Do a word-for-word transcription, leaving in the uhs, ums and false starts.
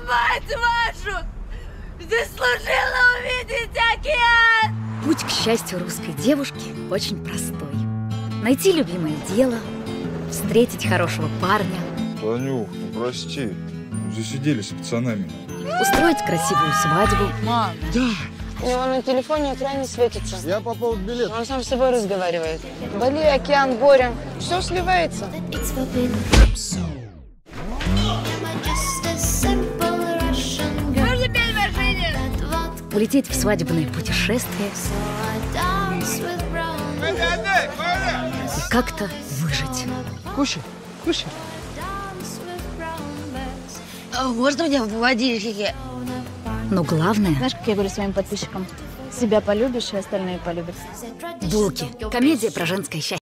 мать вашу! Заслужила увидеть океан! Путь к счастью русской девушки очень простой. Найти любимое дело, встретить хорошего парня. Танюх, ну прости, засиделись с пацанами. Устроить красивую свадьбу. Мам, Да. У него на телефоне экран не светится. Я по поводу билета. Он сам с собой разговаривает. Бали, океан, Боря. Все сливается. можно петь в машине? Улететь в свадебное путешествие. И как-то выжить. Кушай, кушай. Можно мне в водичке? Но главное Знаешь, как я говорю своим подписчикам? Себя полюбишь, и остальные полюбят. – булки. Комедия про женское счастье.